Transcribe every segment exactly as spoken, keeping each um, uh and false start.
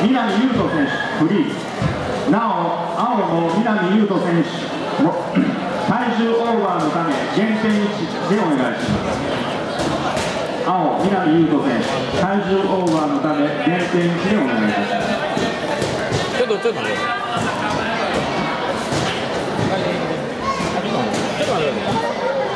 南優斗選手、フリー。なお、青の南優斗選手も体重オーバーのため減点いちでお願いします。青、南優斗選手、体重オーバーのため減点いちでお願いいたします。 ちょっとちょっと待って。ちょっと待って。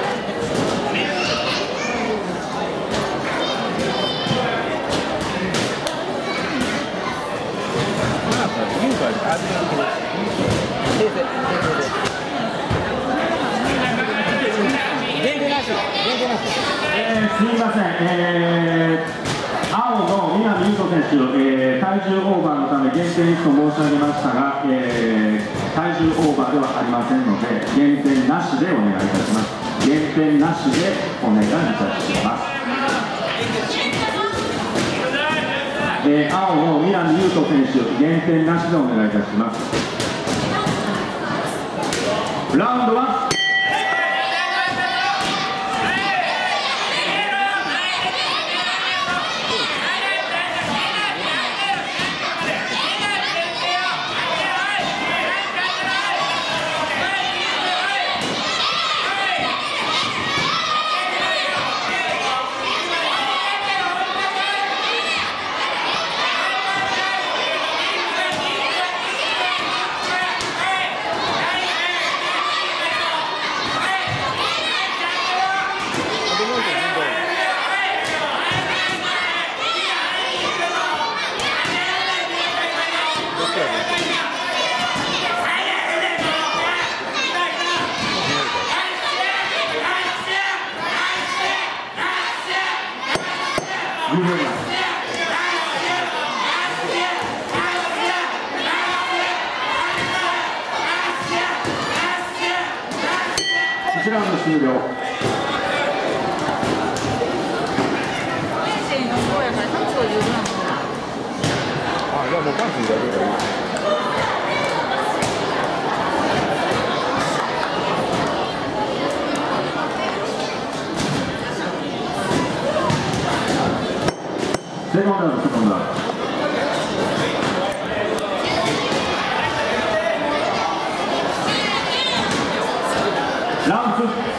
えー、すみません、えー、青の南優斗選手、えー、体重オーバーのため減点いちと申し上げましたが、えー、体重オーバーではありませんので減点なしでお願いいたします。減点なしでお願いいたします。えー、青の南優斗選手、減点なしでお願いいたします。ラウンドワン。いちラウンド終了。 あ、じゃあもうパンツにやるからいい。 セコンドラウンド、セコンドラウンド。ラウンドツー。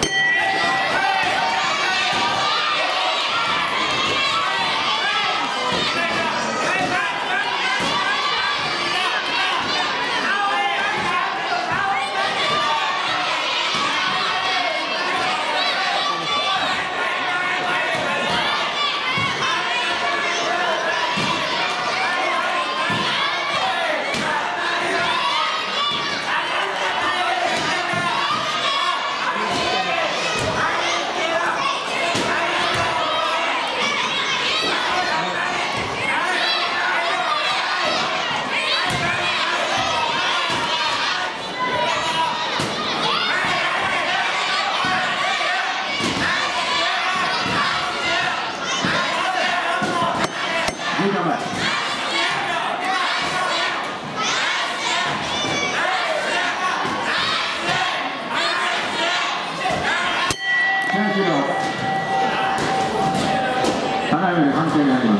ただいま判定になります。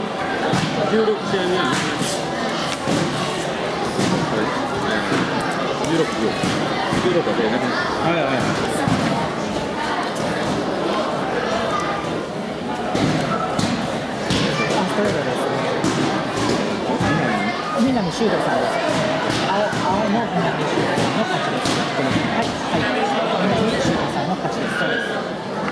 じゅうろく試合目。じゅうろく、じゅうろくでね。はいはい。 あ、ストレートです。南修斗さんです。青、青の南修斗の勝ちです。はい、はい。南修斗さんの勝ちです。そうです。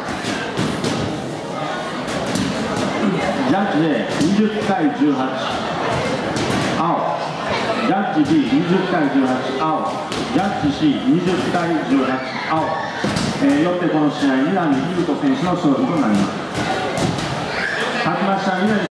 ジャッジ A にじゅったいじゅうはち、青。ジャッジ B にじゅったいじゅうはち、青。ジャッジ C にじゅったいじゅうはち、青。えー、よってこの試合、南優斗選手の勝利となります。勝ちました南